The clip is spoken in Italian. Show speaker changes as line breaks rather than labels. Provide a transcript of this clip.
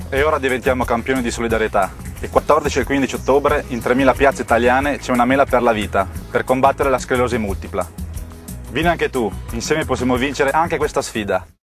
E ora diventiamo campioni di solidarietà. Il 14 e il 15 ottobre in 3000 piazze italiane c'è una mela per la vita, per combattere la sclerosi multipla. Vieni anche tu, insieme possiamo vincere anche questa sfida.